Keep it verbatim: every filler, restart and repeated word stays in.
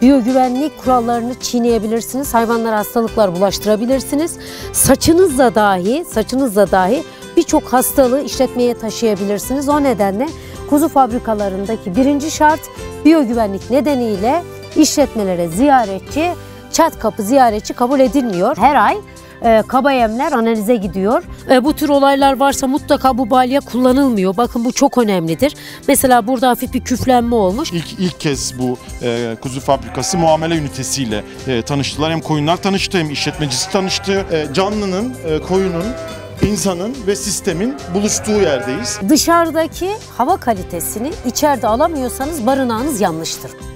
Biyogüvenlik kurallarını çiğneyebilirsiniz. Hayvanlara hastalıklar bulaştırabilirsiniz. Saçınızla dahi, saçınızla dahi birçok hastalığı işletmeye taşıyabilirsiniz. O nedenle kuzu fabrikalarındaki birinci şart biyogüvenlik nedeniyle işletmelere ziyaretçi, çat kapı ziyaretçi kabul edilmiyor. Her ay e, kaba yemler analize gidiyor. E, bu tür olaylar varsa mutlaka bu balya kullanılmıyor. Bakın bu çok önemlidir. Mesela burada hafif bir küflenme olmuş. İlk, ilk kez bu e, kuzu fabrikası muamele ünitesiyle e, tanıştılar. Hem koyunlar tanıştı hem işletmecisi tanıştı. E, canlının, e, koyunun, insanın ve sistemin buluştuğu yerdeyiz. Dışarıdaki hava kalitesini içeride alamıyorsanız barınağınız yanlıştır.